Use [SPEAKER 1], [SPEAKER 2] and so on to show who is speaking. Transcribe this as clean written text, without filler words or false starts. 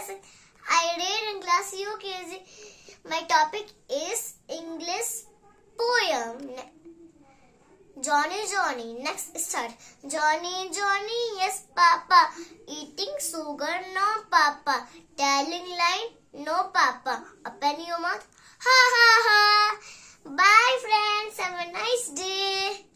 [SPEAKER 1] Singh. I read in class UKG. My topic is English poem. Jonny Jonny. Next start. Jonny Jonny, yes papa. Eating sugar, no papa. Telling line, no papa. Open your mouth. Ha ha ha. Bye friends. Have a nice day.